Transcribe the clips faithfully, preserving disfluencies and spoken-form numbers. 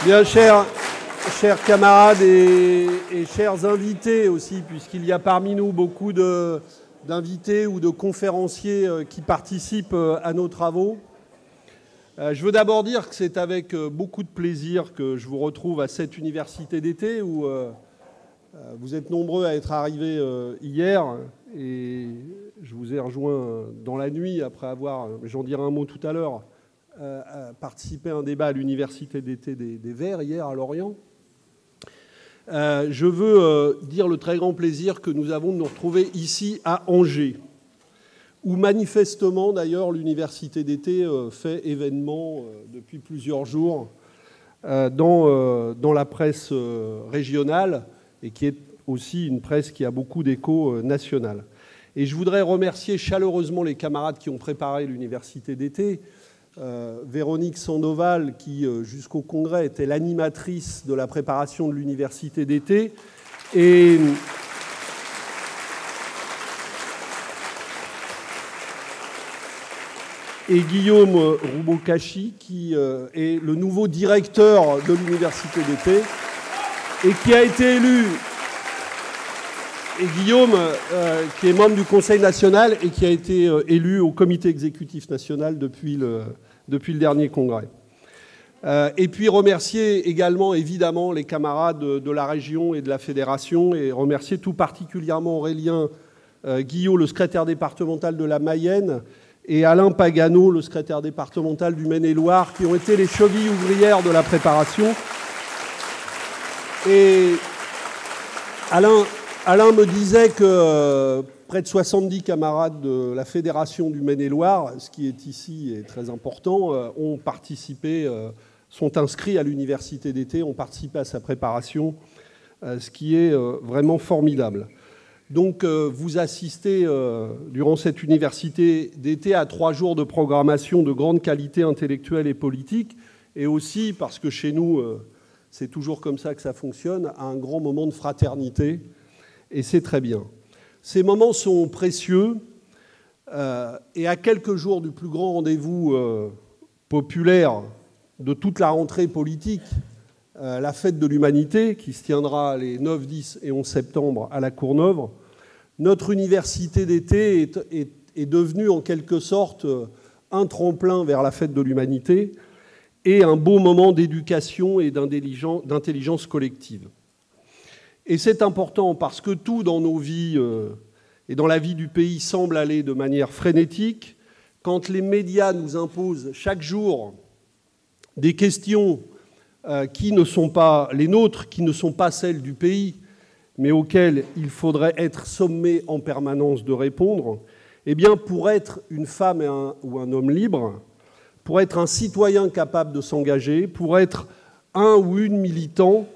Bien, chers, chers camarades et, et chers invités aussi, puisqu'il y a parmi nous beaucoup de, d'invités ou de conférenciers qui participent à nos travaux. Je veux d'abord dire que c'est avec beaucoup de plaisir que je vous retrouve à cette université d'été où vous êtes nombreux à être arrivés hier et je vous ai rejoint dans la nuit après avoir, j'en dirai un mot tout à l'heure, Euh, participé à un débat à l'université d'été des, des Verts hier à Lorient. Euh, je veux euh, dire le très grand plaisir que nous avons de nous retrouver ici à Angers, où manifestement d'ailleurs l'université d'été euh, fait événement euh, depuis plusieurs jours euh, dans, euh, dans la presse euh, régionale et qui est aussi une presse qui a beaucoup d'écho euh, national. Et je voudrais remercier chaleureusement les camarades qui ont préparé l'université d'été. Euh, Véronique Sandoval, qui euh, jusqu'au congrès était l'animatrice de la préparation de l'université d'été, et, et Guillaume Roubaud-Cachy, qui euh, est le nouveau directeur de l'université d'été et qui a été élu. Et Guillaume, euh, qui est membre du Conseil national et qui a été euh, élu au comité exécutif national depuis le, depuis le dernier congrès. Euh, et puis remercier également, évidemment, les camarades de, de la région et de la fédération, et remercier tout particulièrement Aurélien euh, Guillot, le secrétaire départemental de la Mayenne, et Alain Pagano, le secrétaire départemental du Maine-et-Loire, qui ont été les chevilles ouvrières de la préparation. Et Alain... Alain me disait que euh, près de soixante-dix camarades de la Fédération du Maine-et-Loire, ce qui est ici est très important, euh, ont participé, euh, sont inscrits à l'université d'été, ont participé à sa préparation, euh, ce qui est euh, vraiment formidable. Donc euh, vous assistez euh, durant cette université d'été à trois jours de programmation de grande qualité intellectuelle et politique, et aussi, parce que chez nous, euh, c'est toujours comme ça que ça fonctionne, à un grand moment de fraternité. Et c'est très bien. Ces moments sont précieux euh, et à quelques jours du plus grand rendez-vous euh, populaire de toute la rentrée politique, euh, la fête de l'humanité, qui se tiendra les neuf, dix et onze septembre à la Courneuve, notre université d'été est, est, est devenue en quelque sorte un tremplin vers la fête de l'humanité et un beau moment d'éducation et d'intelligence collective. Et c'est important parce que tout dans nos vies euh, et dans la vie du pays semble aller de manière frénétique. Quand les médias nous imposent chaque jour des questions euh, qui ne sont pas les nôtres, qui ne sont pas celles du pays, mais auxquelles il faudrait être sommé en permanence de répondre, eh bien, pour être une femme et un, ou un homme libre, pour être un citoyen capable de s'engager, pour être un ou une militant,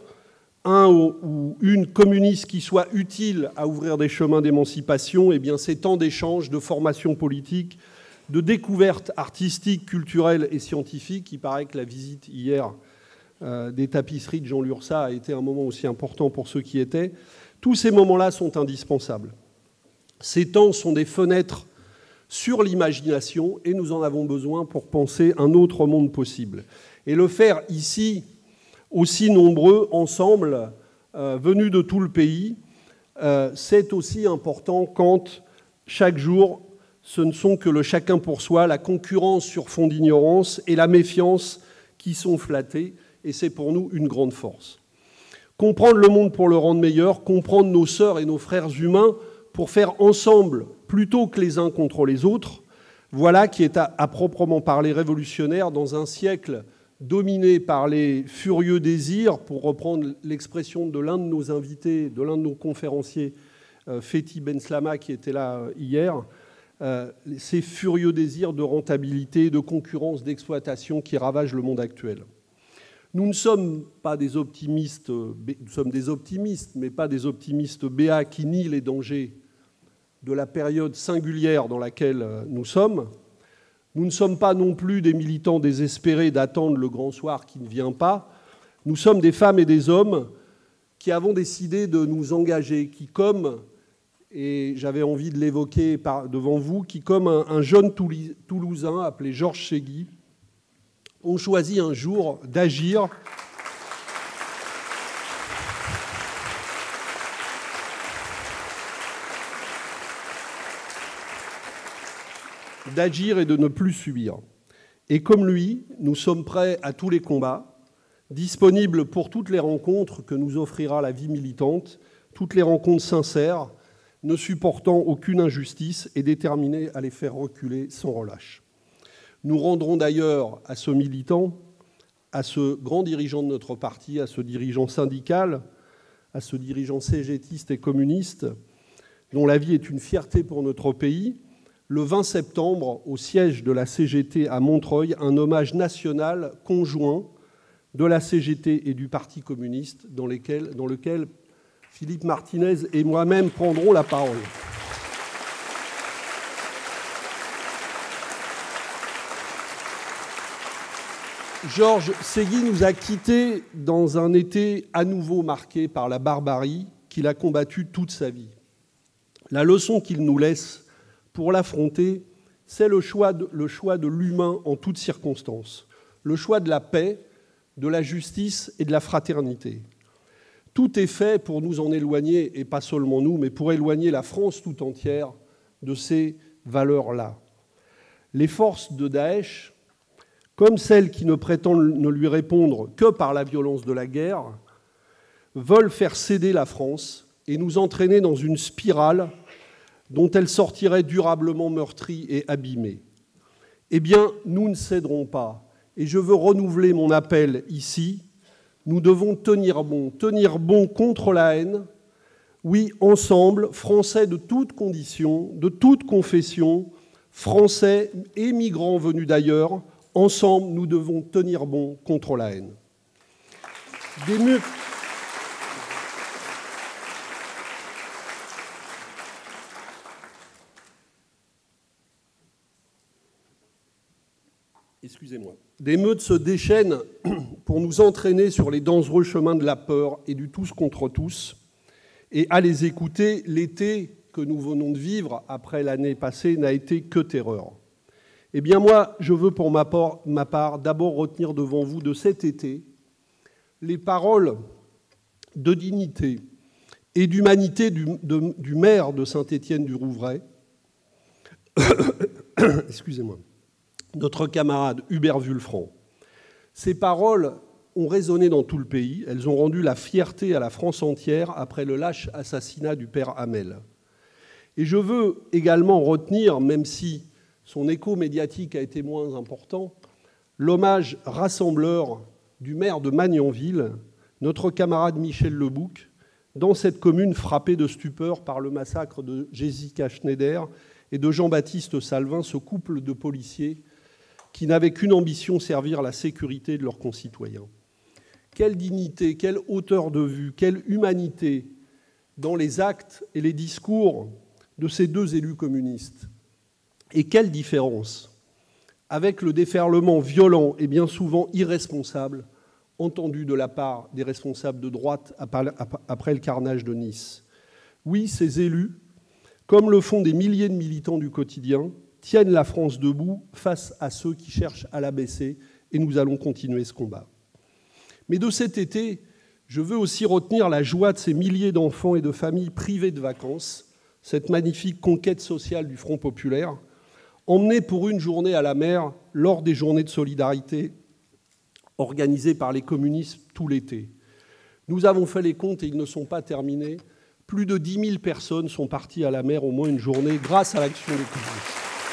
un ou une communiste qui soit utile à ouvrir des chemins d'émancipation, eh bien, ces temps d'échange, de formation politique, de découverte artistique, culturelle et scientifique. Il paraît que la visite hier euh, des tapisseries de Jean Lursa a été un moment aussi important pour ceux qui étaient. Tous ces moments-là sont indispensables. Ces temps sont des fenêtres sur l'imagination et nous en avons besoin pour penser un autre monde possible. Et le faire ici, aussi nombreux, ensemble, euh, venus de tout le pays, euh, c'est aussi important quand, chaque jour, ce ne sont que le chacun pour soi, la concurrence sur fond d'ignorance et la méfiance qui sont flattées, et c'est pour nous une grande force. Comprendre le monde pour le rendre meilleur, comprendre nos sœurs et nos frères humains pour faire ensemble, plutôt que les uns contre les autres, voilà qui est à, à proprement parler révolutionnaire dans un siècle dominé par les furieux désirs, pour reprendre l'expression de l'un de nos invités, de l'un de nos conférenciers, euh, Fethi Benslama, qui était là euh, hier, euh, ces furieux désirs de rentabilité, de concurrence, d'exploitation qui ravagent le monde actuel. Nous ne sommes pas des optimistes, nous sommes des optimistes, mais pas des optimistes béats qui nient les dangers de la période singulière dans laquelle nous sommes. Nous ne sommes pas non plus des militants désespérés d'attendre le grand soir qui ne vient pas. Nous sommes des femmes et des hommes qui avons décidé de nous engager, qui comme, et j'avais envie de l'évoquer devant vous, qui comme un, un jeune Toulousain appelé Georges Chegui, ont choisi un jour d'agir d'agir et de ne plus subir. Et comme lui, nous sommes prêts à tous les combats, disponibles pour toutes les rencontres que nous offrira la vie militante, toutes les rencontres sincères, ne supportant aucune injustice et déterminés à les faire reculer sans relâche. Nous rendrons d'ailleurs à ce militant, à ce grand dirigeant de notre parti, à ce dirigeant syndical, à ce dirigeant cégétiste et communiste, dont la vie est une fierté pour notre pays, le vingt septembre, au siège de la C G T à Montreuil, un hommage national conjoint de la C G T et du Parti communiste, dans, lesquels, dans lequel Philippe Martinez et moi-même prendrons la parole. Georges Ségui nous a quittés dans un été à nouveau marqué par la barbarie qu'il a combattue toute sa vie. La leçon qu'il nous laisse pour l'affronter, c'est le choix de, le choix de l'humain en toutes circonstances, le choix de la paix, de la justice et de la fraternité. Tout est fait pour nous en éloigner, et pas seulement nous, mais pour éloigner la France tout entière de ces valeurs-là. Les forces de Daesh, comme celles qui ne prétendent ne lui répondre que par la violence de la guerre, veulent faire céder la France et nous entraîner dans une spirale dont elle sortirait durablement meurtrie et abîmée. Eh bien, nous ne céderons pas. Et je veux renouveler mon appel ici. Nous devons tenir bon, tenir bon contre la haine. Oui, ensemble, Français de toutes conditions, de toutes confessions, Français et migrants venus d'ailleurs, ensemble, nous devons tenir bon contre la haine. Des murs... Excusez-moi. Des meutes se déchaînent pour nous entraîner sur les dangereux chemins de la peur et du tous contre tous. Et à les écouter, l'été que nous venons de vivre après l'année passée n'a été que terreur. Eh bien moi, je veux pour ma part, ma part d'abord retenir devant vous de cet été les paroles de dignité et d'humanité du, de, du maire de Saint-Étienne-du-Rouvray, excusez-moi, notre camarade Hubert Wulfranc. Ces paroles ont résonné dans tout le pays. Elles ont rendu la fierté à la France entière après le lâche assassinat du père Hamel. Et je veux également retenir, même si son écho médiatique a été moins important, l'hommage rassembleur du maire de Magnanville, notre camarade Michel Lebouc, dans cette commune frappée de stupeur par le massacre de Jessica Schneider et de Jean-Baptiste Salvin, ce couple de policiers qui n'avaient qu'une ambition, servir la sécurité de leurs concitoyens. Quelle dignité, quelle hauteur de vue, quelle humanité dans les actes et les discours de ces deux élus communistes. Et quelle différence avec le déferlement violent et bien souvent irresponsable entendu de la part des responsables de droite après le carnage de Nice. Oui, ces élus, comme le font des milliers de militants du quotidien, tiennent la France debout face à ceux qui cherchent à l'abaisser, et nous allons continuer ce combat. Mais de cet été, je veux aussi retenir la joie de ces milliers d'enfants et de familles privées de vacances, cette magnifique conquête sociale du Front populaire, emmenés pour une journée à la mer lors des journées de solidarité organisées par les communistes tout l'été. Nous avons fait les comptes et ils ne sont pas terminés. Plus de dix mille personnes sont parties à la mer au moins une journée grâce à l'action des communistes.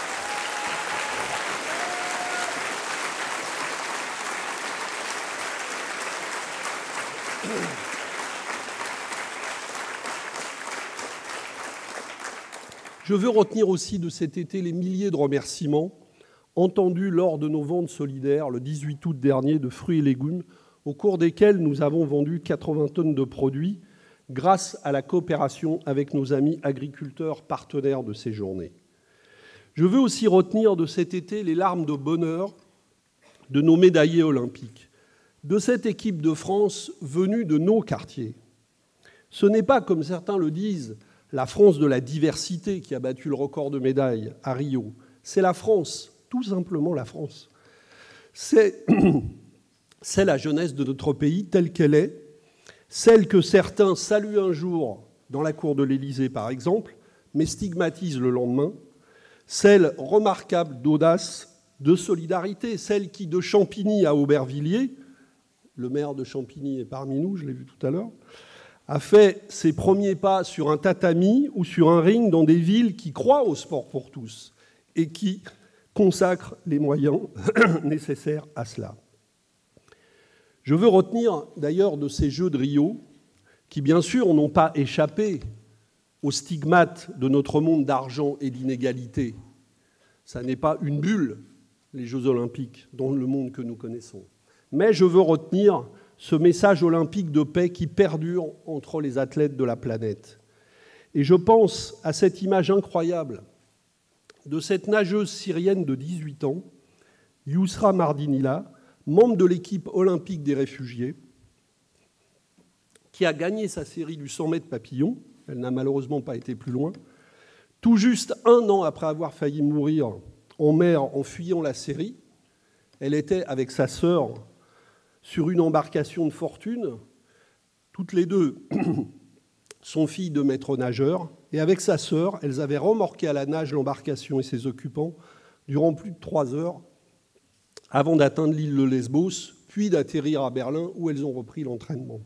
Je veux retenir aussi de cet été les milliers de remerciements entendus lors de nos ventes solidaires le dix-huit août dernier de fruits et légumes, au cours desquels nous avons vendu quatre-vingts tonnes de produits grâce à la coopération avec nos amis agriculteurs partenaires de ces journées. Je veux aussi retenir de cet été les larmes de bonheur de nos médaillés olympiques, de cette équipe de France venue de nos quartiers. Ce n'est pas, comme certains le disent, la France de la diversité qui a battu le record de médailles à Rio. C'est la France, tout simplement la France. C'est, c'est la jeunesse de notre pays telle qu'elle est, celle que certains saluent un jour dans la cour de l'Élysée, par exemple, mais stigmatisent le lendemain, celle remarquable d'audace, de solidarité, celle qui, de Champigny à Aubervilliers, le maire de Champigny est parmi nous, je l'ai vu tout à l'heure, a fait ses premiers pas sur un tatami ou sur un ring dans des villes qui croient au sport pour tous et qui consacrent les moyens nécessaires à cela. Je veux retenir d'ailleurs de ces Jeux de Rio, qui bien sûr n'ont pas échappé aux stigmates de notre monde d'argent et d'inégalité. Ça n'est pas une bulle, les Jeux olympiques, dans le monde que nous connaissons. Mais je veux retenir ce message olympique de paix qui perdure entre les athlètes de la planète. Et je pense à cette image incroyable de cette nageuse syrienne de dix-huit ans, Yousra Mardinila, membre de l'équipe olympique des réfugiés, qui a gagné sa série du cent mètres papillon. Elle n'a malheureusement pas été plus loin. Tout juste un an après avoir failli mourir en mer en fuyant la série, elle était avec sa sœur sur une embarcation de fortune. Toutes les deux sont filles de maîtres nageurs. Et avec sa sœur, elles avaient remorqué à la nage l'embarcation et ses occupants durant plus de trois heures avant d'atteindre l'île de Lesbos, puis d'atterrir à Berlin où elles ont repris l'entraînement.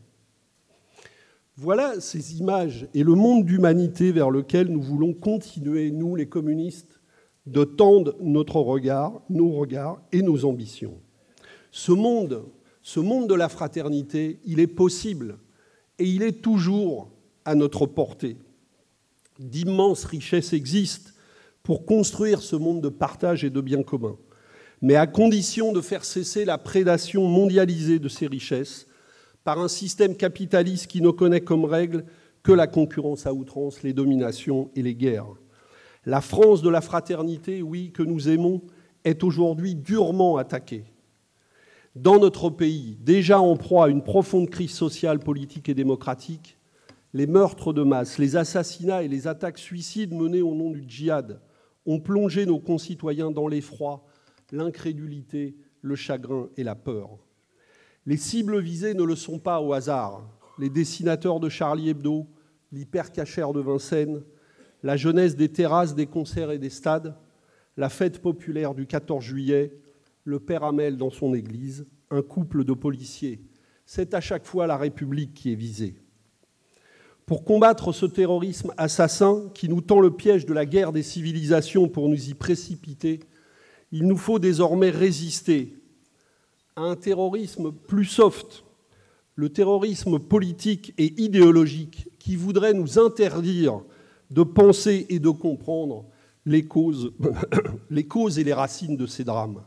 Voilà ces images et le monde d'humanité vers lequel nous voulons continuer, nous les communistes, de tendre notre regard, nos regards et nos ambitions. Ce monde, ce monde de la fraternité, il est possible et il est toujours à notre portée. D'immenses richesses existent pour construire ce monde de partage et de bien commun, mais à condition de faire cesser la prédation mondialisée de ces richesses par un système capitaliste qui ne connaît comme règle que la concurrence à outrance, les dominations et les guerres. La France de la fraternité, oui, que nous aimons, est aujourd'hui durement attaquée. Dans notre pays, déjà en proie à une profonde crise sociale, politique et démocratique, les meurtres de masse, les assassinats et les attaques suicides menées au nom du djihad ont plongé nos concitoyens dans l'effroi, l'incrédulité, le chagrin et la peur. Les cibles visées ne le sont pas au hasard. Les dessinateurs de Charlie Hebdo, l'hypercachère de Vincennes, la jeunesse des terrasses, des concerts et des stades, la fête populaire du quatorze juillet, le père Hamel dans son église, un couple de policiers. C'est à chaque fois la République qui est visée. Pour combattre ce terrorisme assassin qui nous tend le piège de la guerre des civilisations pour nous y précipiter, il nous faut désormais résister à un terrorisme plus soft, le terrorisme politique et idéologique qui voudrait nous interdire de penser et de comprendre les causes, les causes et les racines de ces drames.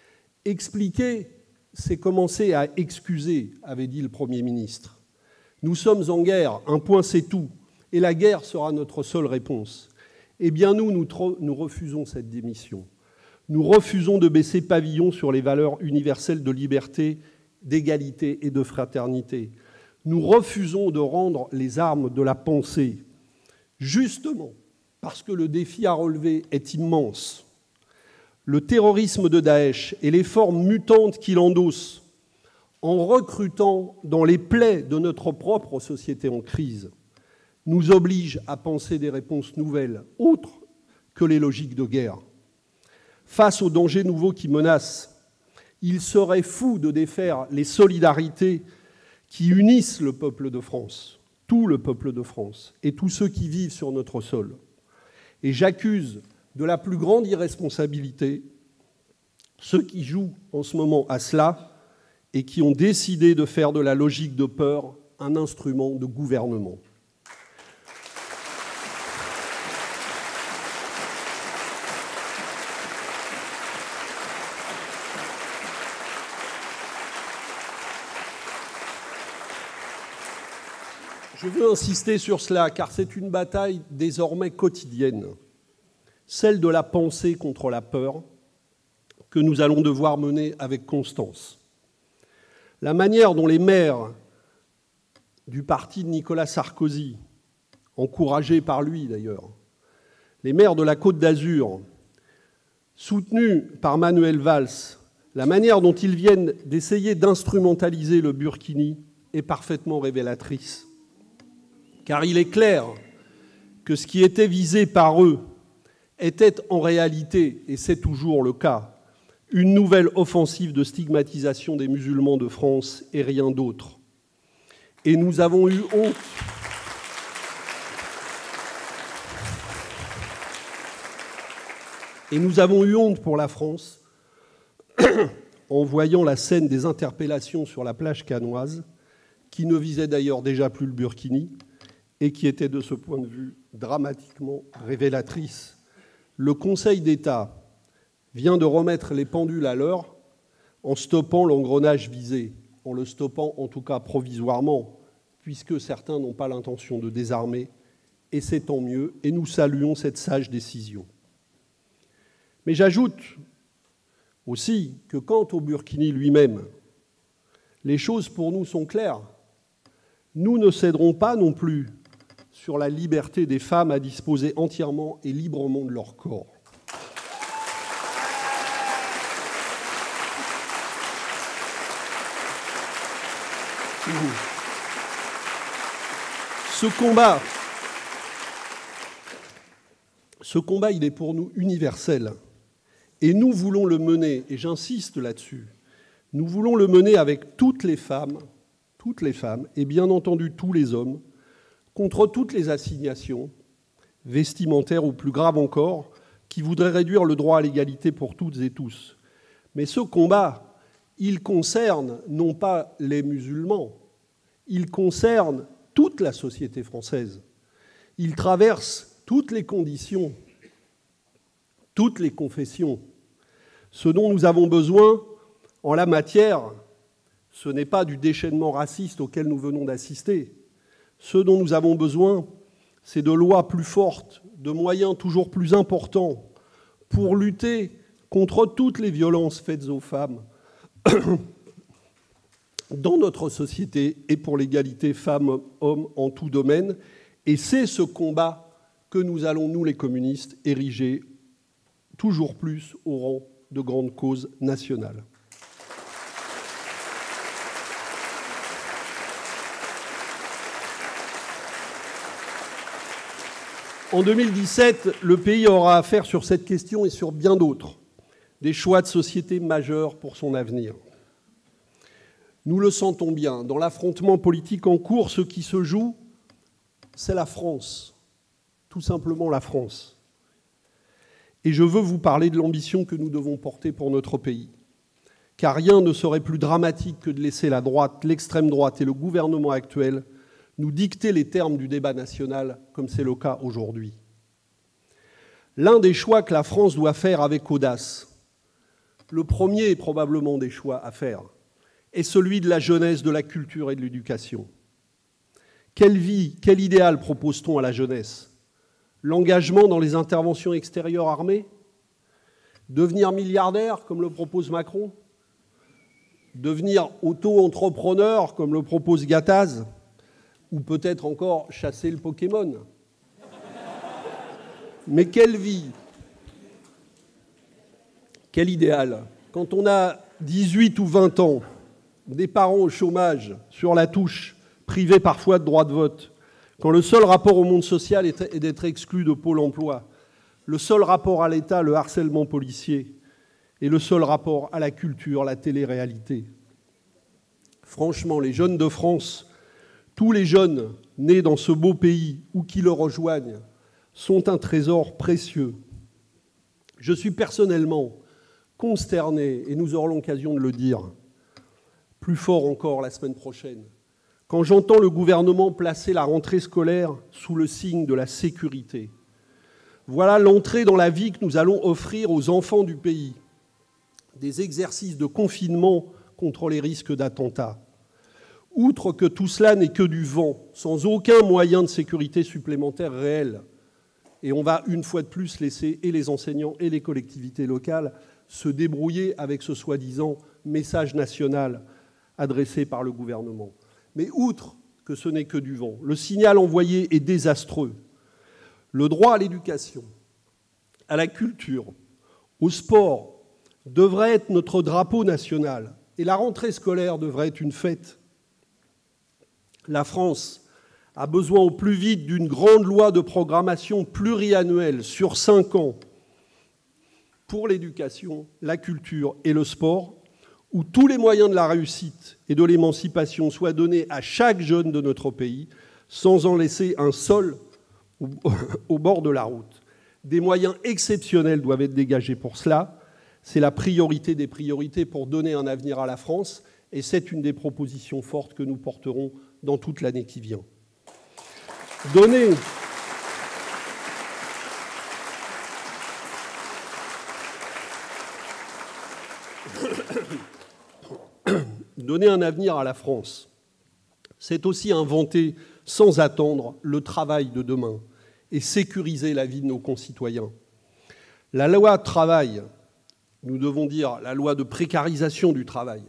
Expliquer, c'est commencer à excuser, avait dit le Premier ministre. Nous sommes en guerre, un point c'est tout, et la guerre sera notre seule réponse. Eh bien nous, nous, nous refusons cette démission. Nous refusons de baisser pavillon sur les valeurs universelles de liberté, d'égalité et de fraternité. Nous refusons de rendre les armes de la pensée, justement parce que le défi à relever est immense. Le terrorisme de Daesh et les formes mutantes qu'il endosse, en recrutant dans les plaies de notre propre société en crise, nous obligent à penser des réponses nouvelles, autres que les logiques de guerre. Face aux dangers nouveaux qui menacent, il serait fou de défaire les solidarités qui unissent le peuple de France, tout le peuple de France, et tous ceux qui vivent sur notre sol. Et j'accuse de la plus grande irresponsabilité ceux qui jouent en ce moment à cela et qui ont décidé de faire de la logique de peur un instrument de gouvernement. Je veux insister sur cela, car c'est une bataille désormais quotidienne, celle de la pensée contre la peur, que nous allons devoir mener avec constance. La manière dont les maires du parti de Nicolas Sarkozy, encouragés par lui d'ailleurs, les maires de la Côte d'Azur, soutenus par Manuel Valls, la manière dont ils viennent d'essayer d'instrumentaliser le Burkini est parfaitement révélatrice. Car il est clair que ce qui était visé par eux était en réalité, et c'est toujours le cas, une nouvelle offensive de stigmatisation des musulmans de France et rien d'autre. Et nous avons eu honte. Et nous avons eu honte pour la France en voyant la scène des interpellations sur la plage cannoise, qui ne visait d'ailleurs déjà plus le Burkini et qui était de ce point de vue dramatiquement révélatrice. Le Conseil d'État vient de remettre les pendules à l'heure en stoppant l'engrenage visé, en le stoppant en tout cas provisoirement, puisque certains n'ont pas l'intention de désarmer, et c'est tant mieux, et nous saluons cette sage décision. Mais j'ajoute aussi que quant au Burkini lui-même, les choses pour nous sont claires. Nous ne céderons pas non plus sur la liberté des femmes à disposer entièrement et librement de leur corps. Ce combat, ce combat, il est pour nous universel. Et nous voulons le mener, et j'insiste là-dessus, nous voulons le mener avec toutes les femmes, toutes les femmes, et bien entendu tous les hommes, contre toutes les assignations, vestimentaires ou plus graves encore, qui voudraient réduire le droit à l'égalité pour toutes et tous. Mais ce combat, il concerne non pas les musulmans, il concerne toute la société française. Il traverse toutes les conditions, toutes les confessions. Ce dont nous avons besoin en la matière, ce n'est pas du déchaînement raciste auquel nous venons d'assister. Ce dont nous avons besoin, c'est de lois plus fortes, de moyens toujours plus importants pour lutter contre toutes les violences faites aux femmes dans notre société et pour l'égalité femmes-hommes en tout domaine. Et c'est ce combat que nous allons, nous les communistes, ériger toujours plus au rang de grande cause nationale. En deux mille dix-sept, le pays aura à faire sur cette question et sur bien d'autres des choix de société majeurs pour son avenir. Nous le sentons bien. Dans l'affrontement politique en cours, ce qui se joue, c'est la France. Tout simplement la France. Et je veux vous parler de l'ambition que nous devons porter pour notre pays. Car rien ne serait plus dramatique que de laisser la droite, l'extrême droite et le gouvernement actuel nous dicter les termes du débat national, comme c'est le cas aujourd'hui. L'un des choix que la France doit faire avec audace, le premier probablement des choix à faire, est celui de la jeunesse, de la culture et de l'éducation. Quelle vie, quel idéal propose-t-on à la jeunesse ? L'engagement dans les interventions extérieures armées ? Devenir milliardaire, comme le propose Macron ? Devenir auto-entrepreneur, comme le propose Gattaz ? Ou peut-être encore chasser le Pokémon. Mais quelle vie, quel idéal. Quand on a dix-huit ou vingt ans, des parents au chômage, sur la touche, privés parfois de droit de vote, quand le seul rapport au monde social est d'être exclu de Pôle emploi, le seul rapport à l'État, le harcèlement policier, et le seul rapport à la culture, la télé-réalité. Franchement, les jeunes de France, tous les jeunes nés dans ce beau pays ou qui le rejoignent sont un trésor précieux. Je suis personnellement consterné, et nous aurons l'occasion de le dire, plus fort encore la semaine prochaine, quand j'entends le gouvernement placer la rentrée scolaire sous le signe de la sécurité. Voilà l'entrée dans la vie que nous allons offrir aux enfants du pays. Des exercices de confinement contre les risques d'attentats. Outre que tout cela n'est que du vent, sans aucun moyen de sécurité supplémentaire réel. Et on va une fois de plus laisser et les enseignants et les collectivités locales se débrouiller avec ce soi-disant message national adressé par le gouvernement. Mais outre que ce n'est que du vent, le signal envoyé est désastreux. Le droit à l'éducation, à la culture, au sport devrait être notre drapeau national et la rentrée scolaire devrait être une fête. La France a besoin au plus vite d'une grande loi de programmation pluriannuelle sur cinq ans pour l'éducation, la culture et le sport, où tous les moyens de la réussite et de l'émancipation soient donnés à chaque jeune de notre pays, sans en laisser un seul au, au bord de la route. Des moyens exceptionnels doivent être dégagés pour cela. C'est la priorité des priorités pour donner un avenir à la France, et c'est une des propositions fortes que nous porterons dans toute l'année qui vient. Donner... Donner un avenir à la France, c'est aussi inventer sans attendre le travail de demain et sécuriser la vie de nos concitoyens. La loi travail, nous devons dire la loi de précarisation du travail,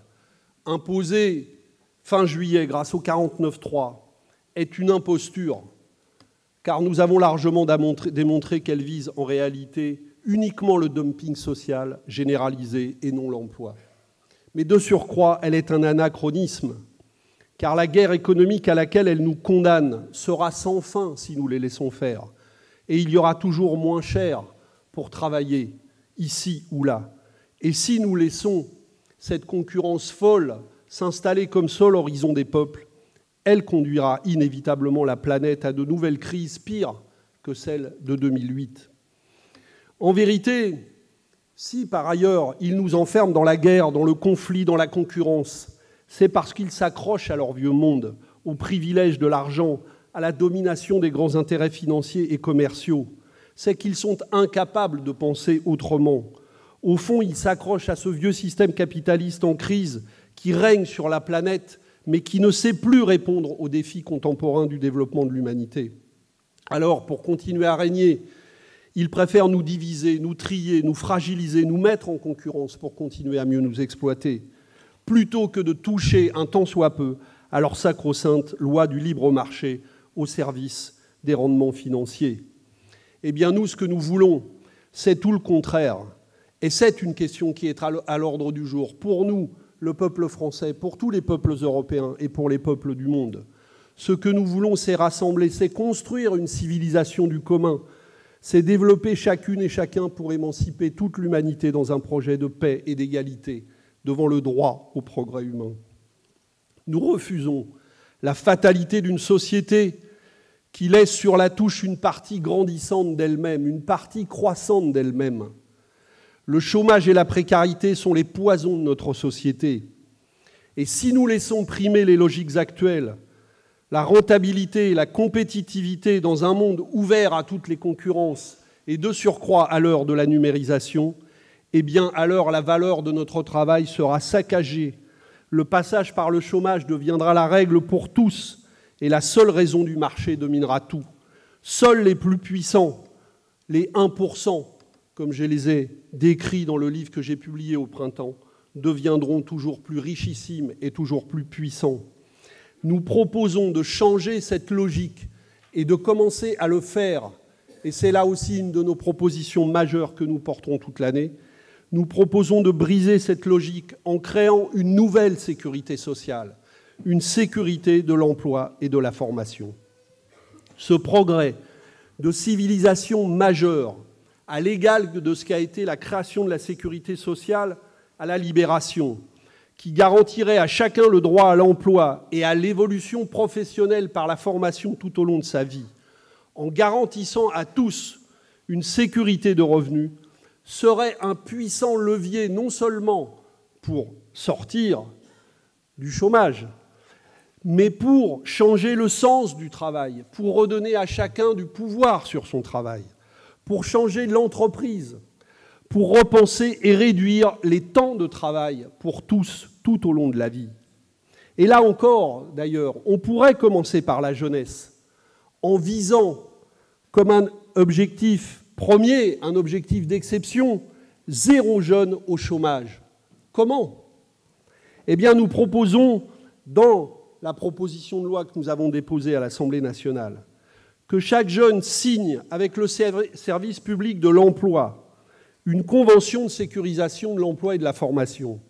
imposée fin juillet grâce au quarante-neuf trois, est une imposture, car nous avons largement démontré qu'elle vise en réalité uniquement le dumping social généralisé et non l'emploi. Mais de surcroît, elle est un anachronisme, car la guerre économique à laquelle elle nous condamne sera sans fin si nous les laissons faire. Et il y aura toujours moins cher pour travailler, ici ou là. Et si nous laissons cette concurrence folle s'installer comme seul horizon des peuples, elle conduira inévitablement la planète à de nouvelles crises pires que celle de deux mille huit. En vérité, si, par ailleurs, ils nous enferment dans la guerre, dans le conflit, dans la concurrence, c'est parce qu'ils s'accrochent à leur vieux monde, aux privilèges de l'argent, à la domination des grands intérêts financiers et commerciaux. C'est qu'ils sont incapables de penser autrement. Au fond, ils s'accrochent à ce vieux système capitaliste en crise qui règne sur la planète, mais qui ne sait plus répondre aux défis contemporains du développement de l'humanité. Alors, pour continuer à régner, ils préfèrent nous diviser, nous trier, nous fragiliser, nous mettre en concurrence pour continuer à mieux nous exploiter, plutôt que de toucher un tant soit peu à leur sacro-sainte loi du libre marché au service des rendements financiers. Eh bien, nous, ce que nous voulons, c'est tout le contraire. Et c'est une question qui est à l'ordre du jour pour nous, le peuple français, pour tous les peuples européens et pour les peuples du monde. Ce que nous voulons, c'est rassembler, c'est construire une civilisation du commun, c'est développer chacune et chacun pour émanciper toute l'humanité dans un projet de paix et d'égalité devant le droit au progrès humain. Nous refusons la fatalité d'une société qui laisse sur la touche une partie grandissante d'elle-même, une partie croissante d'elle-même. Le chômage et la précarité sont les poisons de notre société. Et si nous laissons primer les logiques actuelles, la rentabilité et la compétitivité dans un monde ouvert à toutes les concurrences et de surcroît à l'heure de la numérisation, eh bien alors la valeur de notre travail sera saccagée. Le passage par le chômage deviendra la règle pour tous et la seule raison du marché dominera tout. Seuls les plus puissants, les un pour cent, comme je les ai décrits dans le livre que j'ai publié au printemps, deviendront toujours plus richissimes et toujours plus puissants. Nous proposons de changer cette logique et de commencer à le faire, et c'est là aussi une de nos propositions majeures que nous porterons toute l'année. Nous proposons de briser cette logique en créant une nouvelle sécurité sociale, une sécurité de l'emploi et de la formation. Ce progrès de civilisation majeure, à l'égal de ce qu'a été la création de la sécurité sociale à la Libération, qui garantirait à chacun le droit à l'emploi et à l'évolution professionnelle par la formation tout au long de sa vie, en garantissant à tous une sécurité de revenus, serait un puissant levier non seulement pour sortir du chômage, mais pour changer le sens du travail, pour redonner à chacun du pouvoir sur son travail, pour changer l'entreprise, pour repenser et réduire les temps de travail pour tous, tout au long de la vie. Et là encore, d'ailleurs, on pourrait commencer par la jeunesse, en visant comme un objectif premier, un objectif d'exception, zéro jeune au chômage. Comment ? Eh bien, nous proposons, dans la proposition de loi que nous avons déposée à l'Assemblée nationale, que chaque jeune signe avec le service public de l'emploi une convention de sécurisation de l'emploi et de la formation.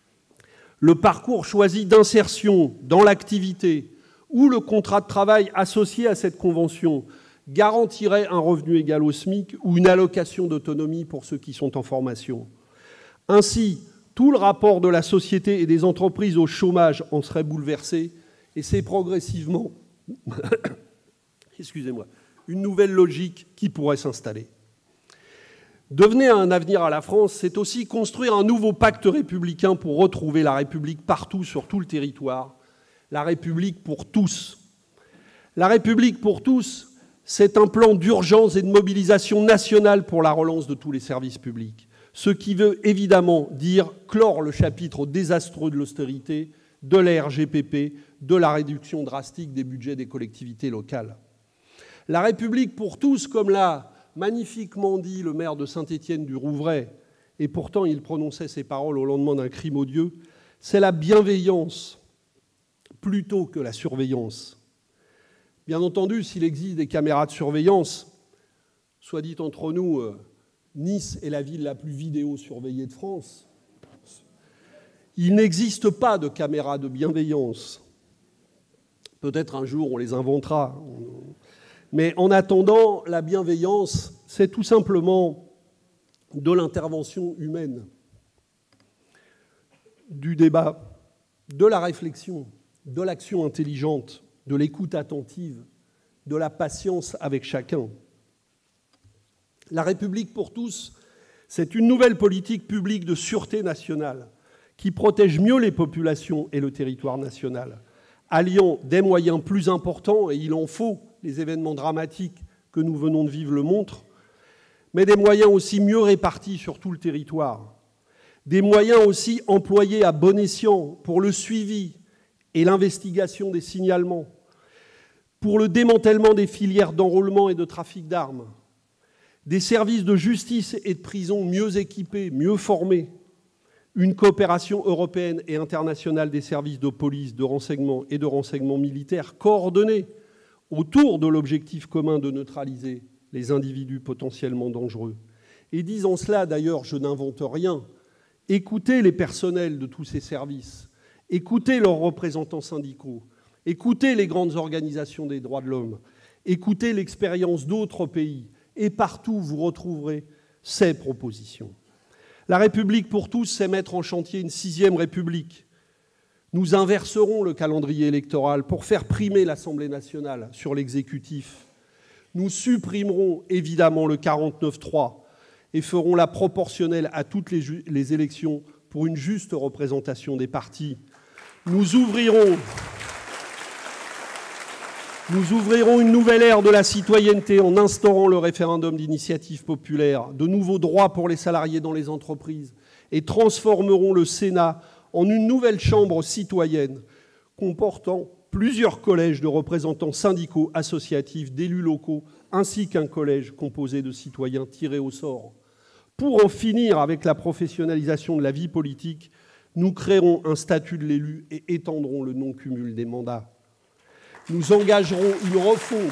Le parcours choisi d'insertion dans l'activité ou le contrat de travail associé à cette convention garantirait un revenu égal au SMIC ou une allocation d'autonomie pour ceux qui sont en formation. Ainsi, tout le rapport de la société et des entreprises au chômage en serait bouleversé, et c'est progressivement, excusez-moi, une nouvelle logique qui pourrait s'installer. Donner un avenir à la France, c'est aussi construire un nouveau pacte républicain pour retrouver la République partout, sur tout le territoire, la République pour tous. La République pour tous, c'est un plan d'urgence et de mobilisation nationale pour la relance de tous les services publics. Ce qui veut évidemment dire clore le chapitre désastreux de l'austérité, de la R G P P, de la réduction drastique des budgets des collectivités locales. La République pour tous, comme l'a magnifiquement dit le maire de Saint-Étienne-du-Rouvray, et pourtant il prononçait ces paroles au lendemain d'un crime odieux, c'est la bienveillance plutôt que la surveillance. Bien entendu, s'il existe des caméras de surveillance, soit dit entre nous, euh, Nice est la ville la plus vidéo-surveillée de France. Il n'existe pas de caméras de bienveillance. Peut-être un jour on les inventera. Mais en attendant, la bienveillance, c'est tout simplement de l'intervention humaine, du débat, de la réflexion, de l'action intelligente, de l'écoute attentive, de la patience avec chacun. La République pour tous, c'est une nouvelle politique publique de sûreté nationale qui protège mieux les populations et le territoire national, alliant des moyens plus importants, et il en faut, les événements dramatiques que nous venons de vivre le montrent, mais des moyens aussi mieux répartis sur tout le territoire, des moyens aussi employés à bon escient pour le suivi et l'investigation des signalements, pour le démantèlement des filières d'enrôlement et de trafic d'armes, des services de justice et de prison mieux équipés, mieux formés, une coopération européenne et internationale des services de police, de renseignement et de renseignement militaire coordonnés autour de l'objectif commun de neutraliser les individus potentiellement dangereux. Et disant cela, d'ailleurs, je n'invente rien, écoutez les personnels de tous ces services, écoutez leurs représentants syndicaux, écoutez les grandes organisations des droits de l'homme, écoutez l'expérience d'autres pays, et partout vous retrouverez ces propositions. La République pour tous, c'est mettre en chantier une sixième République. Nous inverserons le calendrier électoral pour faire primer l'Assemblée nationale sur l'exécutif. Nous supprimerons évidemment le quarante-neuf trois et ferons la proportionnelle à toutes les, les élections pour une juste représentation des partis. Nous ouvrirons... Nous ouvrirons une nouvelle ère de la citoyenneté en instaurant le référendum d'initiative populaire, de nouveaux droits pour les salariés dans les entreprises, et transformerons le Sénat en une nouvelle chambre citoyenne comportant plusieurs collèges de représentants syndicaux, associatifs, d'élus locaux, ainsi qu'un collège composé de citoyens tirés au sort. Pour en finir avec la professionnalisation de la vie politique, nous créerons un statut de l'élu et étendrons le non-cumul des mandats. Nous engagerons une refonte.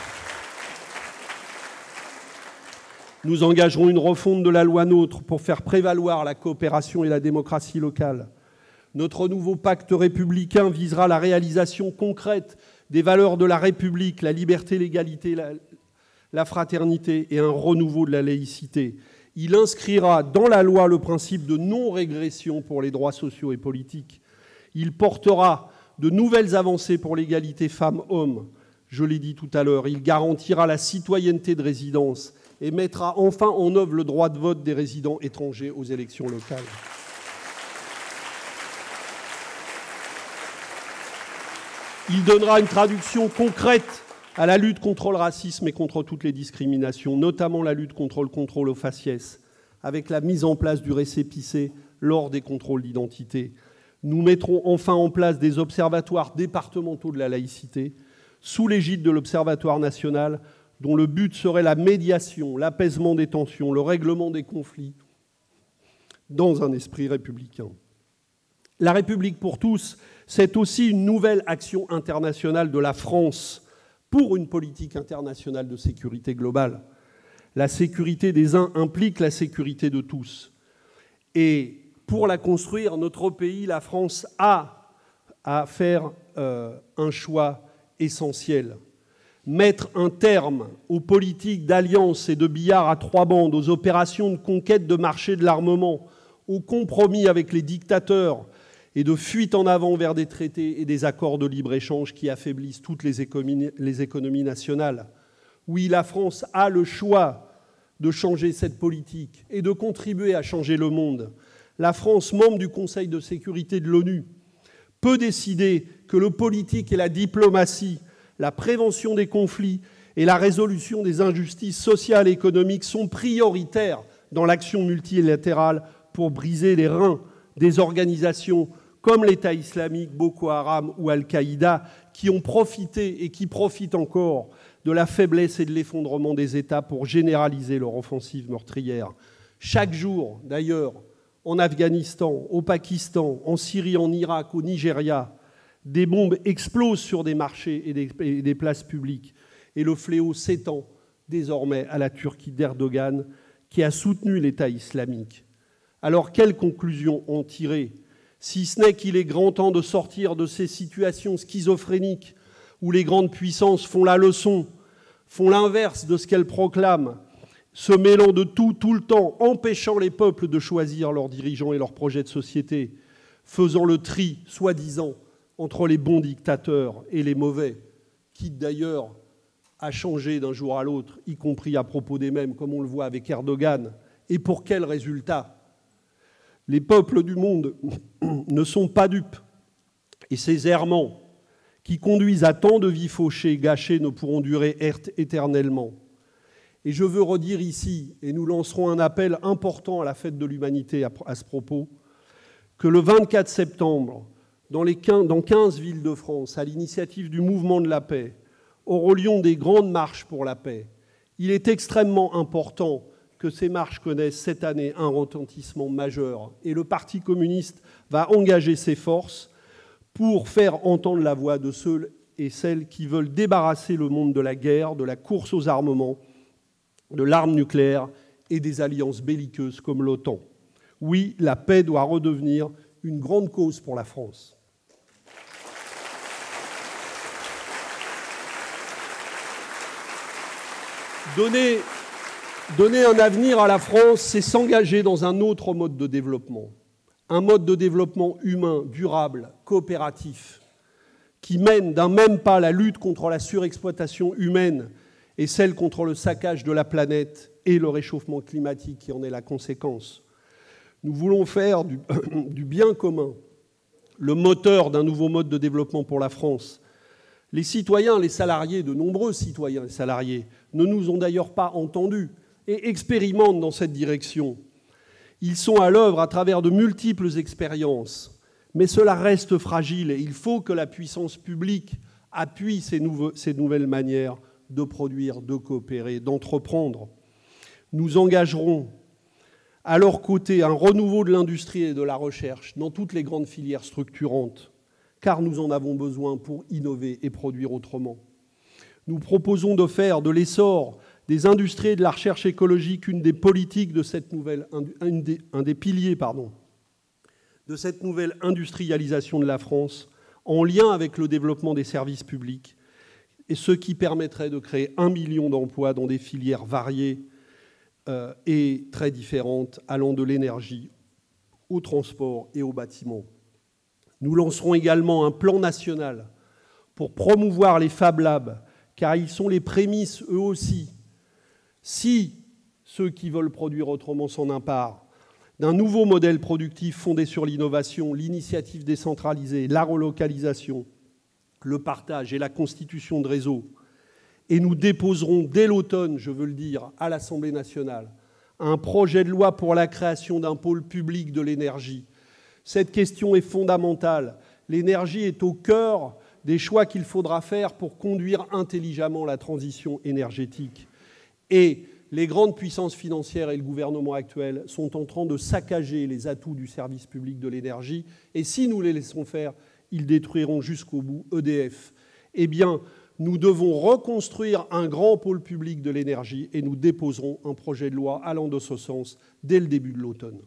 Nous engagerons une refonte de la loi NOTRe pour faire prévaloir la coopération et la démocratie locale. Notre nouveau pacte républicain visera la réalisation concrète des valeurs de la République, la liberté, l'égalité, la, la fraternité et un renouveau de la laïcité. Il inscrira dans la loi le principe de non-régression pour les droits sociaux et politiques. Il portera de nouvelles avancées pour l'égalité femmes-hommes. Je l'ai dit tout à l'heure, il garantira la citoyenneté de résidence et mettra enfin en œuvre le droit de vote des résidents étrangers aux élections locales. Il donnera une traduction concrète à la lutte contre le racisme et contre toutes les discriminations, notamment la lutte contre le contrôle au faciès, avec la mise en place du récépissé lors des contrôles d'identité. Nous mettrons enfin en place des observatoires départementaux de la laïcité, sous l'égide de l'Observatoire national, dont le but serait la médiation, l'apaisement des tensions, le règlement des conflits, dans un esprit républicain. La République pour tous, c'est aussi une nouvelle action internationale de la France pour une politique internationale de sécurité globale. La sécurité des uns implique la sécurité de tous. Et pour la construire, notre pays, la France, a à faire euh, un choix essentiel. Mettre un terme aux politiques d'alliance et de billard à trois bandes, aux opérations de conquête de marché de l'armement, aux compromis avec les dictateurs et de fuite en avant vers des traités et des accords de libre-échange qui affaiblissent toutes les économies, les économies nationales. Oui, la France a le choix de changer cette politique et de contribuer à changer le monde. La France, membre du Conseil de sécurité de l'ONU, peut décider que le politique et la diplomatie, la prévention des conflits et la résolution des injustices sociales et économiques sont prioritaires dans l'action multilatérale pour briser les reins des organisations comme l'État islamique, Boko Haram ou Al-Qaïda, qui ont profité et qui profitent encore de la faiblesse et de l'effondrement des États pour généraliser leur offensive meurtrière. Chaque jour, d'ailleurs, en Afghanistan, au Pakistan, en Syrie, en Irak, au Nigeria, des bombes explosent sur des marchés et des, et des places publiques. Et le fléau s'étend désormais à la Turquie d'Erdogan, qui a soutenu l'État islamique. Alors, quelle conclusion en tirer, si ce n'est qu'il est grand temps de sortir de ces situations schizophréniques où les grandes puissances font la leçon, font l'inverse de ce qu'elles proclament, se mêlant de tout, tout le temps, empêchant les peuples de choisir leurs dirigeants et leurs projets de société, faisant le tri, soi-disant, entre les bons dictateurs et les mauvais, qui d'ailleurs a changé d'un jour à l'autre, y compris à propos des mêmes, comme on le voit avec Erdogan. Et pour quel résultat ? Les peuples du monde ne sont pas dupes. Et ces errements qui conduisent à tant de vies fauchées et gâchées ne pourront durer éternellement. Et je veux redire ici, et nous lancerons un appel important à la fête de l'humanité à ce propos, que le vingt-quatre septembre, dans, les quinze, dans quinze villes de France, à l'initiative du Mouvement de la paix, auront lieu des grandes marches pour la paix. Il est extrêmement important que ces marches connaissent cette année un retentissement majeur. Et le Parti communiste va engager ses forces pour faire entendre la voix de ceux et celles qui veulent débarrasser le monde de la guerre, de la course aux armements, de l'arme nucléaire et des alliances belliqueuses comme l'OTAN. Oui, la paix doit redevenir une grande cause pour la France. Donner, donner un avenir à la France, c'est s'engager dans un autre mode de développement. Un mode de développement humain, durable, coopératif, qui mène d'un même pas la lutte contre la surexploitation humaine et celle contre le saccage de la planète et le réchauffement climatique qui en est la conséquence. Nous voulons faire du, du bien commun le moteur d'un nouveau mode de développement pour la France. Les citoyens, les salariés, de nombreux citoyens et salariés, ne nous ont d'ailleurs pas entendus et expérimentent dans cette direction. Ils sont à l'œuvre à travers de multiples expériences, mais cela reste fragile et il faut que la puissance publique appuie ces, nouveaux, ces nouvelles manières de produire, de coopérer, d'entreprendre. Nous engagerons à leur côté un renouveau de l'industrie et de la recherche dans toutes les grandes filières structurantes, car nous en avons besoin pour innover et produire autrement. Nous proposons de faire de l'essor des industries et de la recherche écologique une des politiques de cette nouvelle, un des, un des piliers pardon, de cette nouvelle industrialisation de la France, en lien avec le développement des services publics, et ce qui permettrait de créer un million d'emplois dans des filières variées euh, et très différentes, allant de l'énergie au transport et au bâtiment. Nous lancerons également un plan national pour promouvoir les Fab Labs, car ils sont les prémices, eux aussi, si ceux qui veulent produire autrement s'en imparent, d'un nouveau modèle productif fondé sur l'innovation, l'initiative décentralisée, la relocalisation, le partage et la constitution de réseaux. Et nous déposerons dès l'automne, je veux le dire, à l'Assemblée nationale, un projet de loi pour la création d'un pôle public de l'énergie. Cette question est fondamentale. L'énergie est au cœur des choix qu'il faudra faire pour conduire intelligemment la transition énergétique. Et les grandes puissances financières et le gouvernement actuel sont en train de saccager les atouts du service public de l'énergie. Et si nous les laissons faire, ils détruiront jusqu'au bout E D F. Eh bien, nous devons reconstruire un grand pôle public de l'énergie et nous déposerons un projet de loi allant de ce sens dès le début de l'automne.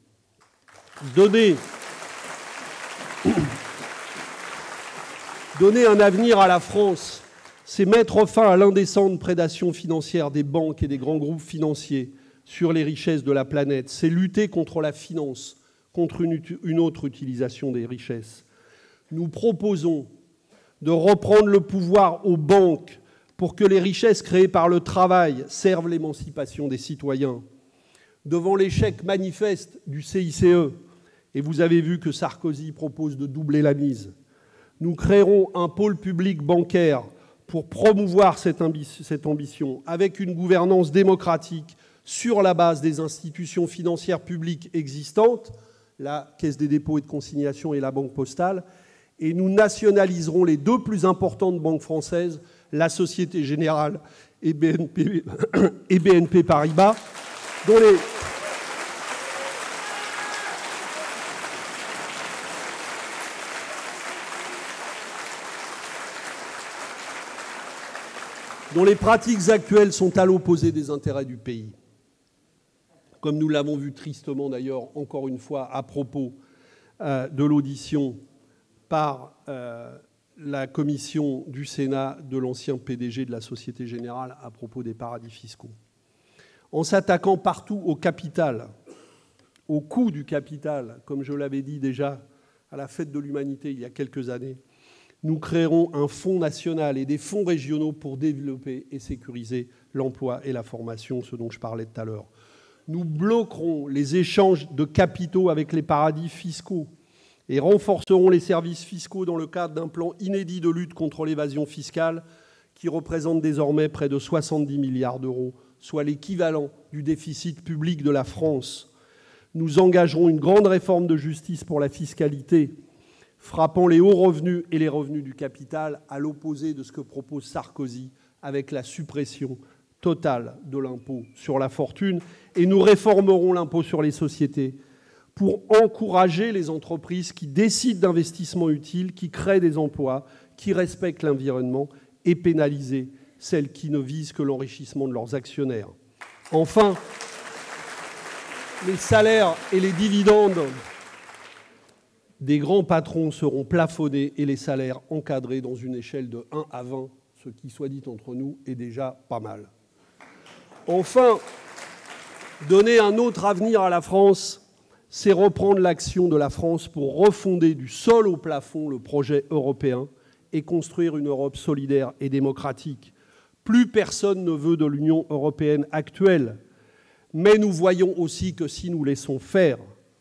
Donner, donner un avenir à la France, C'est mettre fin à l'indécente prédation financière des banques et des grands groupes financiers sur les richesses de la planète. C'est lutter contre la finance, contre une, une autre utilisation des richesses. Nous proposons de reprendre le pouvoir aux banques pour que les richesses créées par le travail servent l'émancipation des citoyens. Devant l'échec manifeste du C I C E, et vous avez vu que Sarkozy propose de doubler la mise, nous créerons un pôle public bancaire pour promouvoir cette, ambi- cette ambition, avec une gouvernance démocratique sur la base des institutions financières publiques existantes, la Caisse des dépôts et de consignation et la Banque postale, et nous nationaliserons les deux plus importantes banques françaises, la Société Générale et B N P, et B N P Paribas, dont les... dont les pratiques actuelles sont à l'opposé des intérêts du pays. Comme nous l'avons vu tristement d'ailleurs, encore une fois, à propos euh, de l'audition par euh, la commission du Sénat de l'ancien P D G de la Société Générale à propos des paradis fiscaux. En s'attaquant partout au capital, au coût du capital, comme je l'avais dit déjà à la Fête de l'Humanité il y a quelques années, nous créerons un fonds national et des fonds régionaux pour développer et sécuriser l'emploi et la formation, ce dont je parlais tout à l'heure. Nous bloquerons les échanges de capitaux avec les paradis fiscaux et renforcerons les services fiscaux dans le cadre d'un plan inédit de lutte contre l'évasion fiscale qui représente désormais près de soixante-dix milliards d'euros, soit l'équivalent du déficit public de la France. Nous engagerons une grande réforme de justice pour la fiscalité, frappant les hauts revenus et les revenus du capital, à l'opposé de ce que propose Sarkozy, avec la suppression totale de l'impôt sur la fortune. Et nous réformerons l'impôt sur les sociétés pour encourager les entreprises qui décident d'investissements utiles, qui créent des emplois, qui respectent l'environnement, et pénaliser celles qui ne visent que l'enrichissement de leurs actionnaires. Enfin, les salaires et les dividendes des grands patrons seront plafonnés et les salaires encadrés dans une échelle de un à vingt, ce qui, soit dit entre nous, est déjà pas mal. Enfin, donner un autre avenir à la France, c'est reprendre l'action de la France pour refonder du sol au plafond le projet européen et construire une Europe solidaire et démocratique. Plus personne ne veut de l'Union européenne actuelle, mais nous voyons aussi que si nous laissons faire,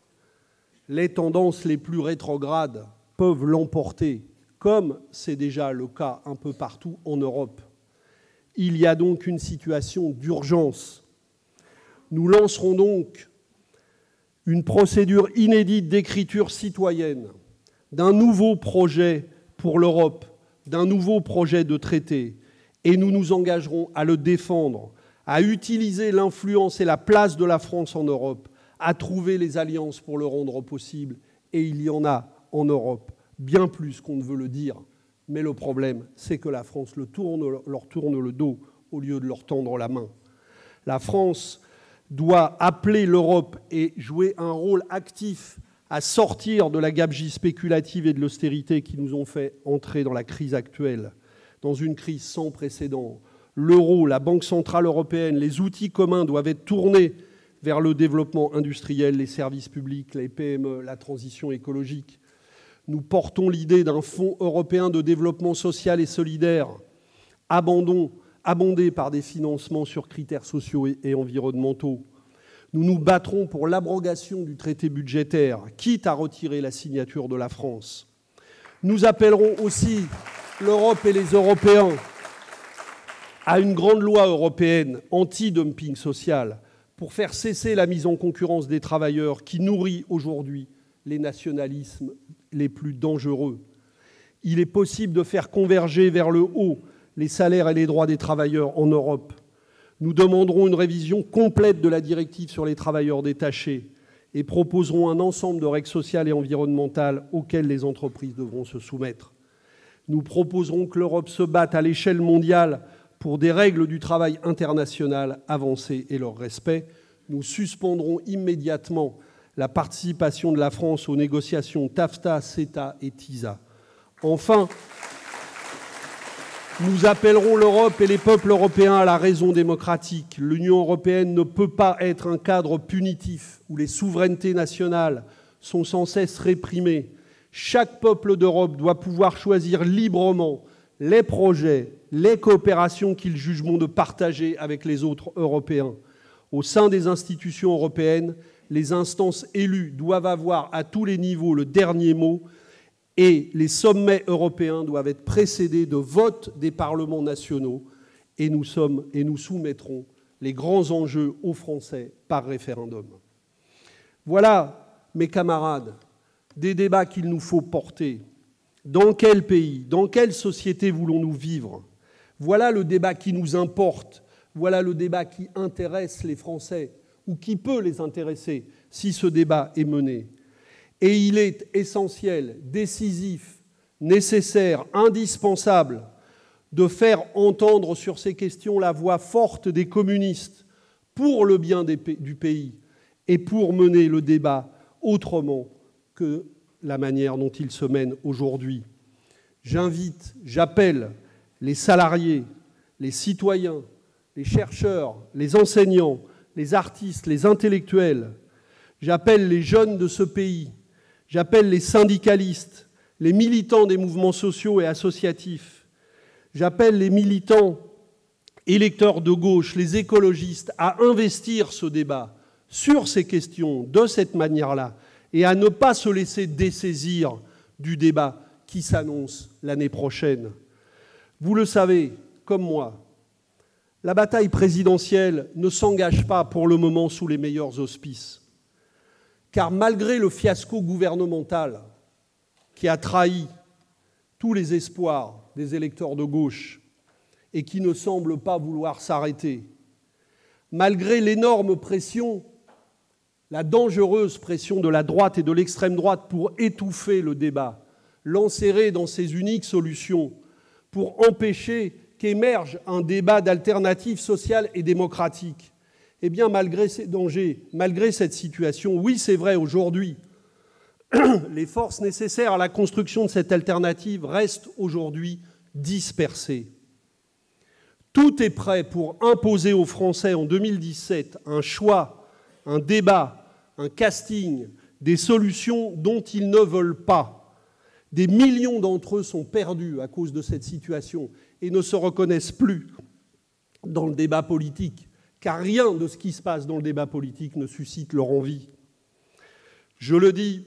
les tendances les plus rétrogrades peuvent l'emporter, comme c'est déjà le cas un peu partout en Europe. Il y a donc une situation d'urgence. Nous lancerons donc une procédure inédite d'écriture citoyenne d'un nouveau projet pour l'Europe, d'un nouveau projet de traité, et nous nous engagerons à le défendre, à utiliser l'influence et la place de la France en Europe, à trouver les alliances pour le rendre possible. Et il y en a en Europe, bien plus qu'on ne veut le dire. Mais le problème, c'est que la France le tourne, leur tourne le dos au lieu de leur tendre la main. La France doit appeler l'Europe et jouer un rôle actif à sortir de la gabegie spéculative et de l'austérité qui nous ont fait entrer dans la crise actuelle, dans une crise sans précédent. L'euro, la Banque centrale européenne, les outils communs doivent être tournés vers le développement industriel, les services publics, les P M E, la transition écologique. Nous portons l'idée d'un fonds européen de développement social et solidaire, abandon, abondé par des financements sur critères sociaux et, et environnementaux. Nous nous battrons pour l'abrogation du traité budgétaire, quitte à retirer la signature de la France. Nous appellerons aussi l'Europe et les Européens à une grande loi européenne anti-dumping social, pour faire cesser la mise en concurrence des travailleurs qui nourrit aujourd'hui les nationalismes les plus dangereux. Il est possible de faire converger vers le haut les salaires et les droits des travailleurs en Europe. Nous demanderons une révision complète de la directive sur les travailleurs détachés et proposerons un ensemble de règles sociales et environnementales auxquelles les entreprises devront se soumettre. Nous proposerons que l'Europe se batte à l'échelle mondiale pour des règles du travail international avancées et leur respect. Nous suspendrons immédiatement la participation de la France aux négociations TAFTA, CETA et TISA. Enfin, Nous appellerons l'Europe et les peuples européens à la raison démocratique. L'Union européenne ne peut pas être un cadre punitif où les souverainetés nationales sont sans cesse réprimées. Chaque peuple d'Europe doit pouvoir choisir librement les projets, les coopérations qu'il juge bon de partager avec les autres Européens. Au sein des institutions européennes, les instances élues doivent avoir à tous les niveaux le dernier mot et les sommets européens doivent être précédés de votes des parlements nationaux et nous sommes et nous soumettrons les grands enjeux aux Français par référendum. Voilà, mes camarades, des débats qu'il nous faut porter. Dans quel pays, dans quelle société voulons-nous vivre? Voilà le débat qui nous importe, voilà le débat qui intéresse les Français, ou qui peut les intéresser si ce débat est mené. Et il est essentiel, décisif, nécessaire, indispensable de faire entendre sur ces questions la voix forte des communistes pour le bien des, du pays et pour mener le débat autrement que la manière dont il se mène aujourd'hui. J'invite, j'appelle les salariés, les citoyens, les chercheurs, les enseignants, les artistes, les intellectuels. J'appelle les jeunes de ce pays. J'appelle les syndicalistes, les militants des mouvements sociaux et associatifs. J'appelle les militants électeurs de gauche, les écologistes, à investir ce débat sur ces questions de cette manière-là et à ne pas se laisser dessaisir du débat qui s'annonce l'année prochaine. Vous le savez, comme moi, la bataille présidentielle ne s'engage pas pour le moment sous les meilleurs auspices. Car malgré le fiasco gouvernemental qui a trahi tous les espoirs des électeurs de gauche et qui ne semble pas vouloir s'arrêter, malgré l'énorme pression, la dangereuse pression de la droite et de l'extrême droite pour étouffer le débat, l'enserrer dans ses uniques solutions, pour empêcher qu'émerge un débat d'alternative sociale et démocratique, eh bien, malgré ces dangers, malgré cette situation, oui, c'est vrai, aujourd'hui, les forces nécessaires à la construction de cette alternative restent aujourd'hui dispersées. Tout est prêt pour imposer aux Français en deux mille dix-sept un choix, un débat, un casting, des solutions dont ils ne veulent pas. Des millions d'entre eux sont perdus à cause de cette situation et ne se reconnaissent plus dans le débat politique. Car rien de ce qui se passe dans le débat politique ne suscite leur envie. Je le dis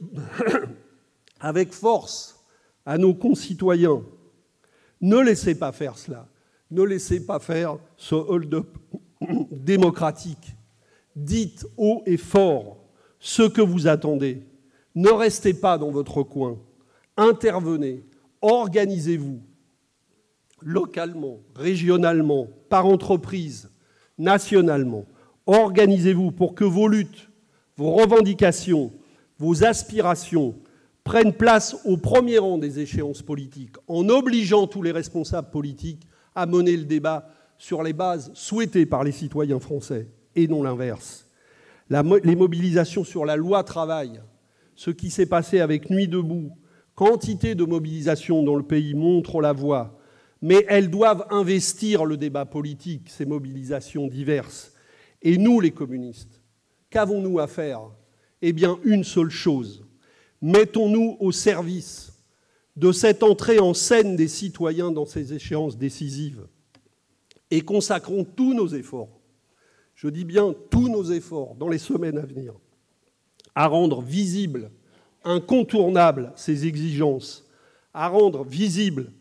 avec force à nos concitoyens, ne laissez pas faire cela, ne laissez pas faire ce hold-up démocratique. Dites haut et fort ce que vous attendez. Ne restez pas dans votre coin, intervenez, organisez-vous localement, régionalement, par entreprise, nationalement. Organisez-vous pour que vos luttes, vos revendications, vos aspirations prennent place au premier rang des échéances politiques, en obligeant tous les responsables politiques à mener le débat sur les bases souhaitées par les citoyens français, et non l'inverse. La, les mobilisations sur la loi travail, ce qui s'est passé avec Nuit debout, quantité de mobilisations dans le pays montrent la voie, mais elles doivent investir le débat politique, ces mobilisations diverses. Et nous, les communistes, qu'avons-nous à faire? Eh bien, une seule chose. Mettons-nous au service de cette entrée en scène des citoyens dans ces échéances décisives et consacrons tous nos efforts, je dis bien tous nos efforts dans les semaines à venir, à rendre visibles, incontournables ces exigences, à rendre visibles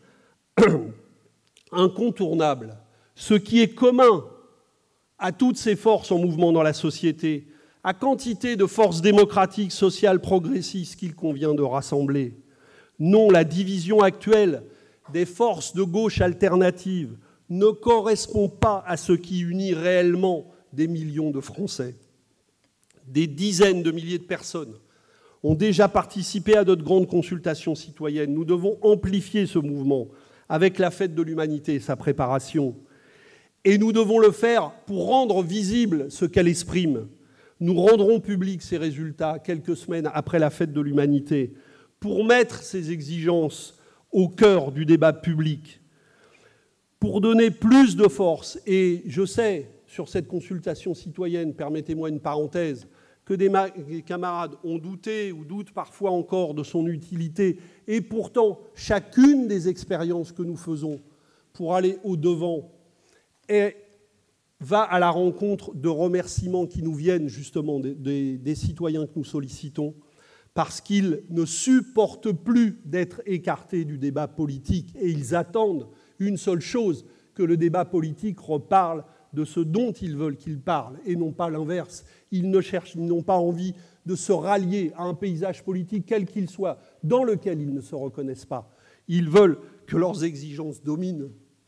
incontournable, ce qui est commun à toutes ces forces en mouvement dans la société, à quantité de forces démocratiques, sociales, progressistes qu'il convient de rassembler. Non, la division actuelle des forces de gauche alternatives ne correspond pas à ce qui unit réellement des millions de Français. Des dizaines de milliers de personnes ont déjà participé à notre grande consultation citoyenne. Nous devons amplifier ce mouvement avec la fête de l'humanité et sa préparation. Et nous devons le faire pour rendre visible ce qu'elle exprime. Nous rendrons publics ces résultats quelques semaines après la fête de l'humanité pour mettre ces exigences au cœur du débat public, Pour donner plus de force, et je sais, sur cette consultation citoyenne, permettez-moi une parenthèse, que des, des camarades ont douté ou doutent parfois encore de son utilité, et pourtant, chacune des expériences que nous faisons pour aller au-devant est, va à la rencontre de remerciements qui nous viennent justement des, des, des citoyens que nous sollicitons, parce qu'ils ne supportent plus d'être écartés du débat politique, et ils attendent une seule chose, que le débat politique reparle de ce dont ils veulent qu'il parle, et non pas l'inverse. Ils ne cherchent, ils n'ont pas envie de se rallier à un paysage politique, quel qu'il soit, dans lequel ils ne se reconnaissent pas. Ils veulent que leurs exigences dominent.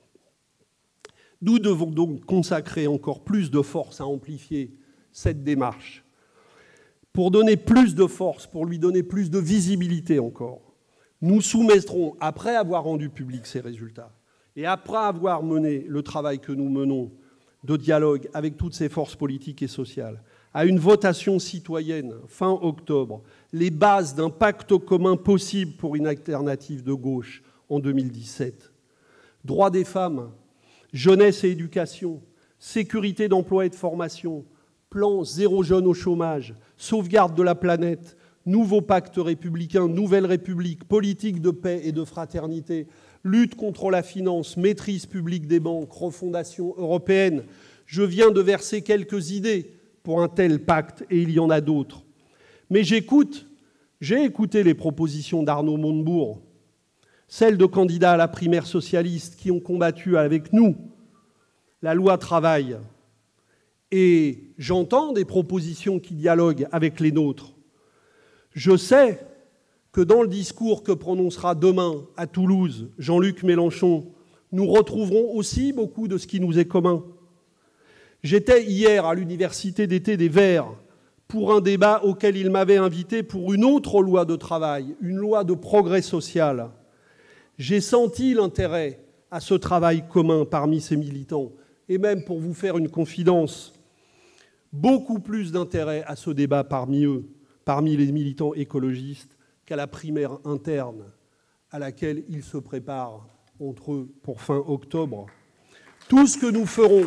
Nous devons donc consacrer encore plus de force à amplifier cette démarche, pour donner plus de force, pour lui donner plus de visibilité encore. Nous soumettrons, après avoir rendu public ces résultats, et après avoir mené le travail que nous menons de dialogue avec toutes ces forces politiques et sociales, à une votation citoyenne fin octobre, les bases d'un pacte commun possible pour une alternative de gauche en deux mille dix-sept. Droits des femmes, jeunesse et éducation, sécurité d'emploi et de formation, plan zéro jeune au chômage, sauvegarde de la planète, nouveau pacte républicain, nouvelle république, politique de paix et de fraternité, lutte contre la finance, maîtrise publique des banques, refondation européenne. Je viens de verser quelques idées pour un tel pacte, et il y en a d'autres. Mais j'écoute, j'ai écouté les propositions d'Arnaud Montebourg, celles de candidats à la primaire socialiste qui ont combattu avec nous la loi travail. Et j'entends des propositions qui dialoguent avec les nôtres. Je sais que dans le discours que prononcera demain à Toulouse Jean-Luc Mélenchon, nous retrouverons aussi beaucoup de ce qui nous est commun. J'étais hier à l'université d'été des Verts pour un débat auquel il m'avait invité pour une autre loi de travail, une loi de progrès social. J'ai senti l'intérêt à ce travail commun parmi ces militants, et même, pour vous faire une confidence, beaucoup plus d'intérêt à ce débat parmi eux, parmi les militants écologistes, qu'à la primaire interne à laquelle ils se préparent entre eux pour fin octobre. Tout ce que nous ferons,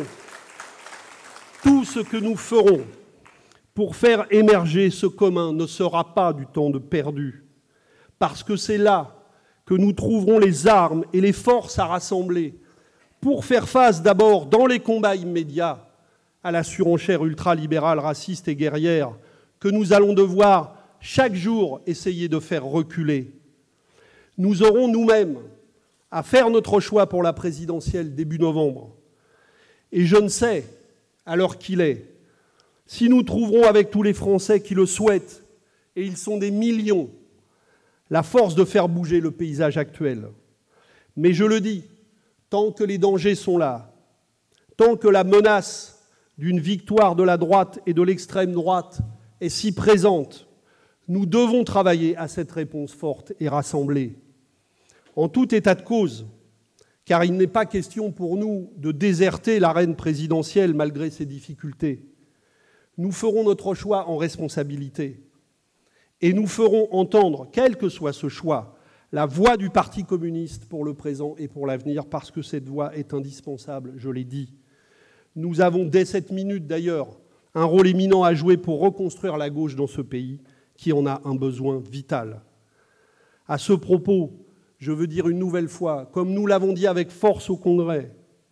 tout ce que nous ferons pour faire émerger ce commun ne sera pas du temps de perdu, parce que c'est là que nous trouverons les armes et les forces à rassembler pour faire face d'abord dans les combats immédiats à la surenchère ultralibérale, raciste et guerrière que nous allons devoir chaque jour essayer de faire reculer. Nous aurons nous-mêmes à faire notre choix pour la présidentielle début novembre. Et je ne sais, à l'heure qu'il est, si nous trouverons avec tous les Français qui le souhaitent, et ils sont des millions, la force de faire bouger le paysage actuel. Mais je le dis, tant que les dangers sont là, tant que la menace d'une victoire de la droite et de l'extrême droite est si présente, nous devons travailler à cette réponse forte et rassemblée. En tout état de cause, car il n'est pas question pour nous de déserter l'arène présidentielle malgré ses difficultés. Nous ferons notre choix en responsabilité. Et nous ferons entendre, quel que soit ce choix, la voix du Parti communiste pour le présent et pour l'avenir, parce que cette voix est indispensable, je l'ai dit. Nous avons, dès cette minute d'ailleurs, un rôle éminent à jouer pour reconstruire la gauche dans ce pays, qui en a un besoin vital. À ce propos, je veux dire une nouvelle fois, comme nous l'avons dit avec force au Congrès,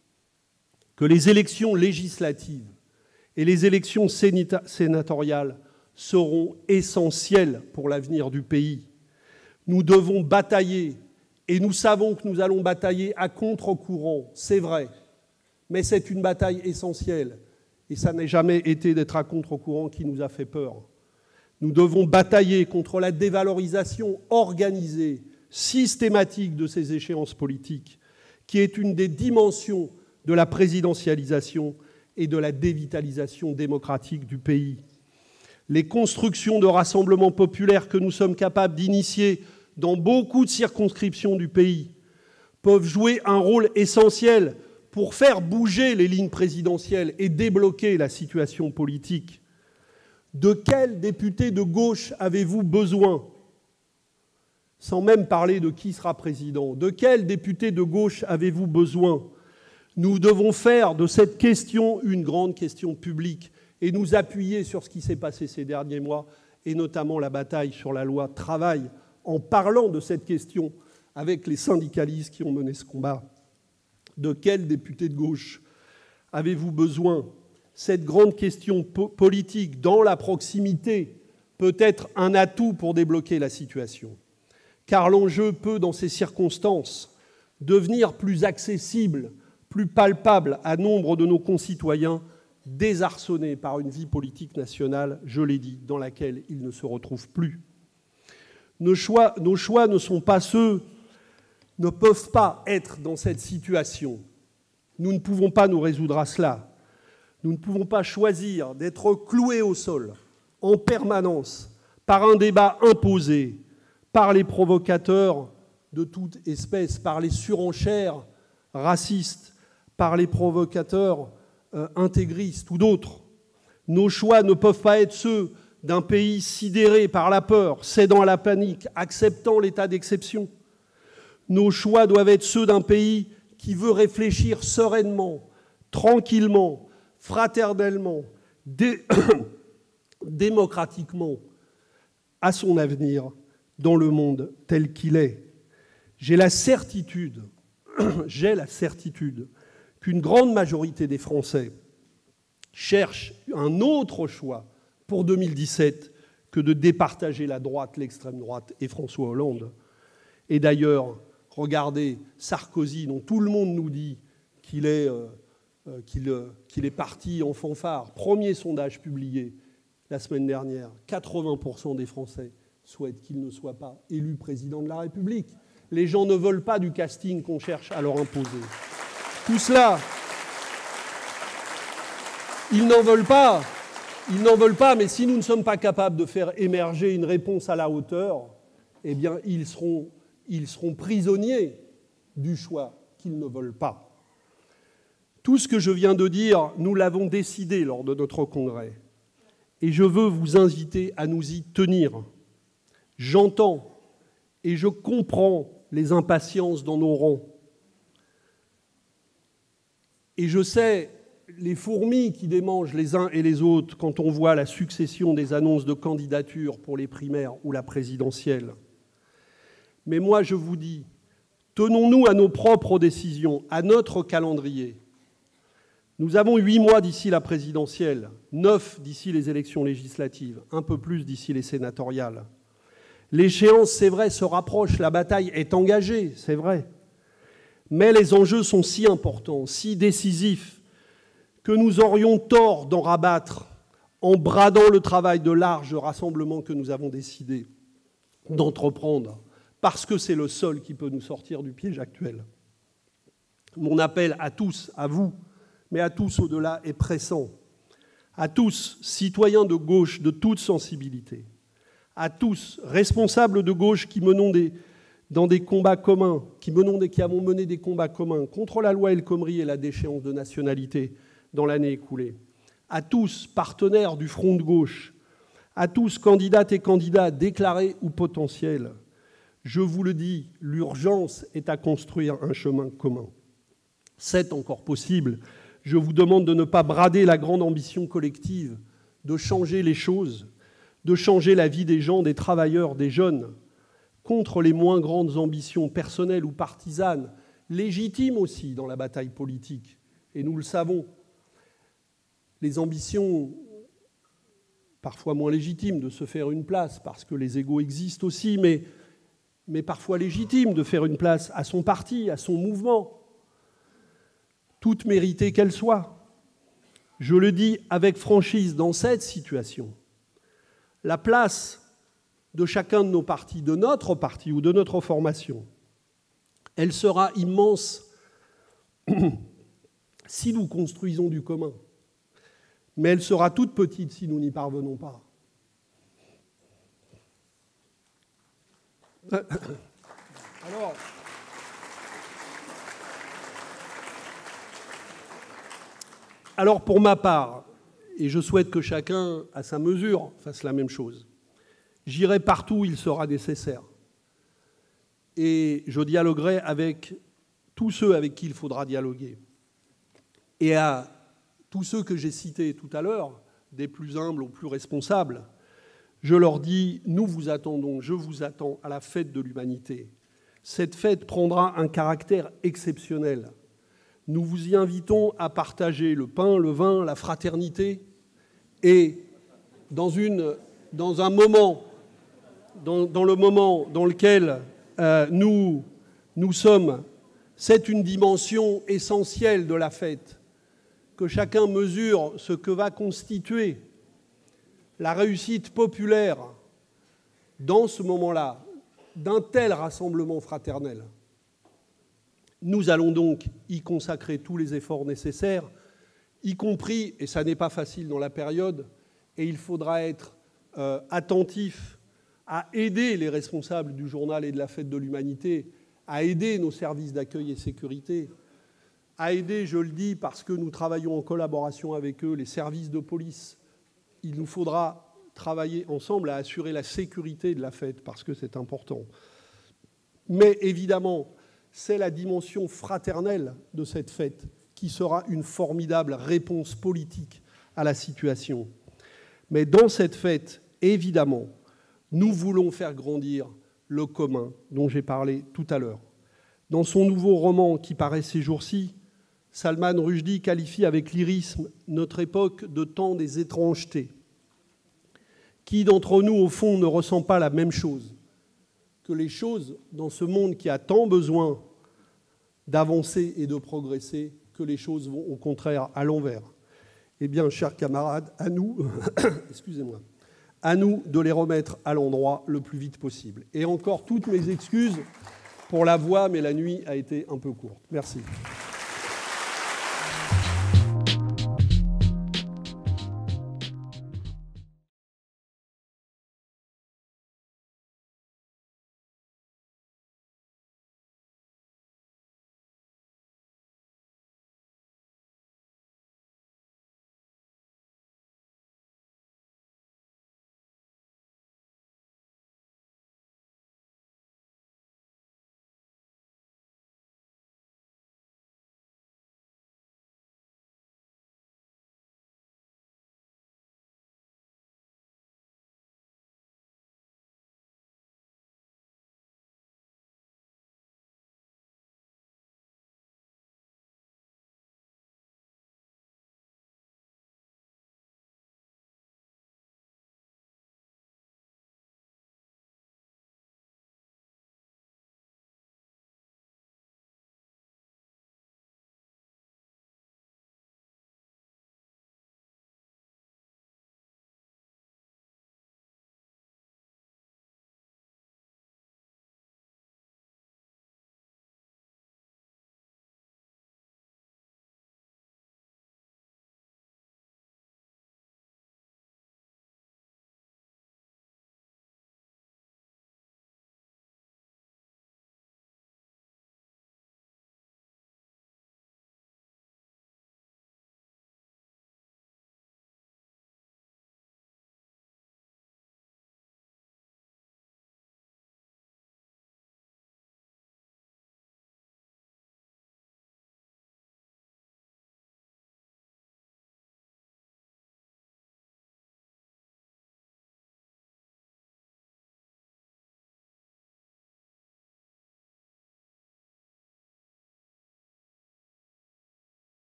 que les élections législatives et les élections sénatoriales seront essentielles pour l'avenir du pays. Nous devons batailler, et nous savons que nous allons batailler à contre-courant, c'est vrai, mais c'est une bataille essentielle, et ça n'a jamais été d'être à contre-courant qui nous a fait peur. Nous devons batailler contre la dévalorisation organisée, systématique de ces échéances politiques, qui est une des dimensions de la présidentialisation et de la dévitalisation démocratique du pays. Les constructions de rassemblements populaires que nous sommes capables d'initier dans beaucoup de circonscriptions du pays peuvent jouer un rôle essentiel pour faire bouger les lignes présidentielles et débloquer la situation politique. De quel député de gauche avez-vous besoin ? Sans même parler de qui sera président. De quel député de gauche avez-vous besoin Nous devons faire de cette question une grande question publique et nous appuyer sur ce qui s'est passé ces derniers mois, et notamment la bataille sur la loi travail, en parlant de cette question avec les syndicalistes qui ont mené ce combat. De quel député de gauche avez-vous besoin? Cette grande question po- politique, dans la proximité, peut être un atout pour débloquer la situation. Car l'enjeu peut, dans ces circonstances, devenir plus accessible, plus palpable à nombre de nos concitoyens désarçonnés par une vie politique nationale, je l'ai dit, dans laquelle ils ne se retrouvent plus. Nos choix, nos choix ne sont pas ceux, ne peuvent pas être dans cette situation. Nous ne pouvons pas nous résoudre à cela. Nous ne pouvons pas choisir d'être cloués au sol en permanence par un débat imposé, par les provocateurs de toute espèce, par les surenchères racistes, par les provocateurs euh, intégristes ou d'autres. Nos choix ne peuvent pas être ceux d'un pays sidéré par la peur, cédant à la panique, acceptant l'état d'exception. Nos choix doivent être ceux d'un pays qui veut réfléchir sereinement, tranquillement, fraternellement, dé... démocratiquement à son avenir dans le monde tel qu'il est. J'ai la certitude, j'ai la certitude qu'une grande majorité des Français cherchent un autre choix pour deux mille dix-sept que de départager la droite, l'extrême droite et François Hollande. Et d'ailleurs, regardez Sarkozy, dont tout le monde nous dit qu'il est, euh, qu'il, euh, qu'il est parti en fanfare. Premier sondage publié la semaine dernière, quatre-vingts pour cent des Français souhaitent qu'il ne soit pas élu président de la République. Les gens ne veulent pas du casting qu'on cherche à leur imposer. Tout cela, ils n'en veulent pas. Ils n'en veulent pas, mais si nous ne sommes pas capables de faire émerger une réponse à la hauteur, eh bien, ils seront, ils seront prisonniers du choix qu'ils ne veulent pas. Tout ce que je viens de dire, nous l'avons décidé lors de notre congrès. Et je veux vous inviter à nous y tenir. J'entends et je comprends les impatiences dans nos rangs. Et je sais les fourmis qui démangent les uns et les autres quand on voit la succession des annonces de candidature pour les primaires ou la présidentielle. Mais moi, je vous dis, tenons-nous à nos propres décisions, à notre calendrier. Nous avons huit mois d'ici la présidentielle, neuf d'ici les élections législatives, un peu plus d'ici les sénatoriales. L'échéance, c'est vrai, se rapproche, la bataille est engagée, c'est vrai. Mais les enjeux sont si importants, si décisifs, que nous aurions tort d'en rabattre en bradant le travail de large rassemblement que nous avons décidé d'entreprendre, parce que c'est le seul qui peut nous sortir du piège actuel. Mon appel à tous, à vous, mais à tous au-delà, est pressant. À tous, citoyens de gauche de toute sensibilité, à tous, responsables de gauche qui menons des, dans des combats communs, qui, menons des, qui avons mené des combats communs contre la loi El Khomri et la déchéance de nationalité dans l'année écoulée, à tous, partenaires du front de gauche, à tous, candidates et candidats déclarés ou potentiels, je vous le dis, l'urgence est à construire un chemin commun. C'est encore possible. Je vous demande de ne pas brader la grande ambition collective, de changer les choses, de changer la vie des gens, des travailleurs, des jeunes, contre les moins grandes ambitions personnelles ou partisanes, légitimes aussi dans la bataille politique. Et nous le savons, les ambitions parfois moins légitimes de se faire une place, parce que les égos existent aussi, mais, mais parfois légitimes de faire une place à son parti, à son mouvement, toutes méritées qu'elles soient. Je le dis avec franchise, dans cette situation, la place de chacun de nos partis, de notre parti ou de notre formation, elle sera immense si nous construisons du commun. Mais elle sera toute petite si nous n'y parvenons pas. Alors, alors, pour ma part, et je souhaite que chacun, à sa mesure, fasse la même chose, j'irai partout où il sera nécessaire. Et je dialoguerai avec tous ceux avec qui il faudra dialoguer. Et à tous ceux que j'ai cités tout à l'heure, des plus humbles aux plus responsables, je leur dis, nous vous attendons, je vous attends à la fête de l'humanité. Cette fête prendra un caractère exceptionnel. Nous vous y invitons à partager le pain, le vin, la fraternité, et dans, une, dans un moment, dans, dans le moment dans lequel euh, nous, nous sommes, c'est une dimension essentielle de la fête, que chacun mesure ce que va constituer la réussite populaire dans ce moment-là, d'un tel rassemblement fraternel. Nous allons donc y consacrer tous les efforts nécessaires, y compris, et ça n'est pas facile dans la période, et il faudra être euh, attentif à aider les responsables du journal et de la Fête de l'Humanité, à aider nos services d'accueil et sécurité, à aider, je le dis, parce que nous travaillons en collaboration avec eux, les services de police. Il nous faudra travailler ensemble à assurer la sécurité de la fête, parce que c'est important. Mais évidemment, c'est la dimension fraternelle de cette fête qui sera une formidable réponse politique à la situation. Mais dans cette fête, évidemment, nous voulons faire grandir le commun dont j'ai parlé tout à l'heure. Dans son nouveau roman qui paraît ces jours-ci, Salman Rushdie qualifie avec lyrisme notre époque de temps des étrangetés. Qui d'entre nous, au fond, ne ressent pas la même chose? Que les choses, dans ce monde qui a tant besoin d'avancer et de progresser, que les choses vont au contraire à l'envers. Eh bien, chers camarades, à nous, excusez-moi, à nous de les remettre à l'endroit le plus vite possible. Et encore toutes mes excuses pour la voix, mais la nuit a été un peu courte. Merci.